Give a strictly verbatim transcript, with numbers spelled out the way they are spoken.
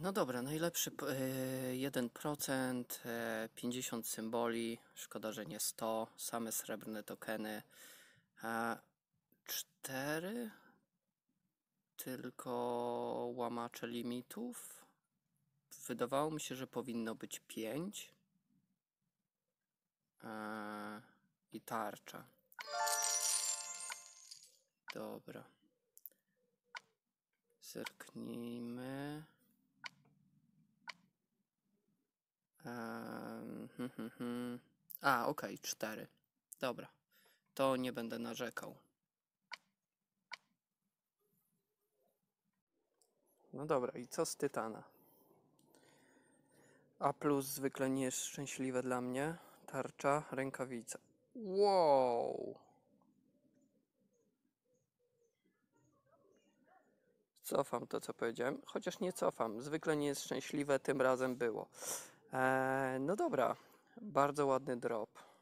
No dobra, najlepszy p- yy, jeden procent, yy, pięćdziesiąt symboli, szkoda, że nie sto, same srebrne tokeny, a cztery tylko łamacze limitów. Wydawało mi się, że powinno być pięć i tarcza. Dobra. Zerknijmy. Um, hmm, hmm, hmm. A, okej, okay, cztery. Dobra. To nie będę narzekał. No dobra, i co z Tytana? A plus zwykle nie jest szczęśliwe dla mnie. Tarcza, rękawica. Wow! Cofam to, co powiedziałem. Chociaż nie cofam. Zwykle nie jest szczęśliwe, tym razem było. Eee, no dobra. Bardzo ładny drop.